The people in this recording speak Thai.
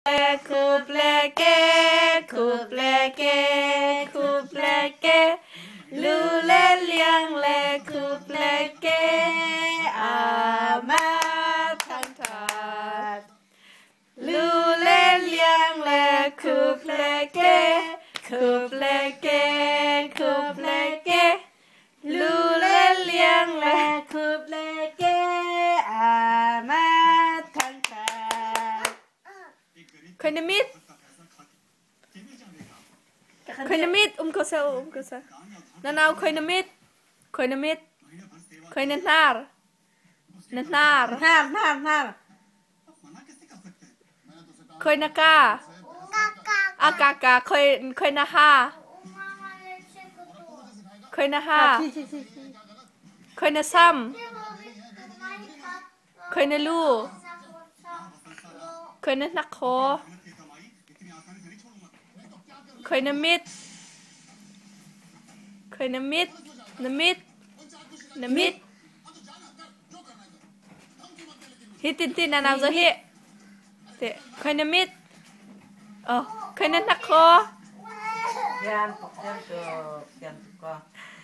ลูเลเลียงเลคูเปลเกอามาทังทาลูเลเลียงเลคูเปลเกคูเปลเกคูเปลเกลูเลเลียงเลคูเปลเกอามาทังทาคนนมิดคนนมิดก็เซลก็เซลนั่นเอาคนนมิดคนนนาร์คนนากาอากากาคนนาฮาคนนาฮาคนนาซัมคนนาลูคนนานักโคคนนามิดคนนามิดฮิตินนาจะฮิเตะคนนามิดคนนานักโคยันตัวยันตัว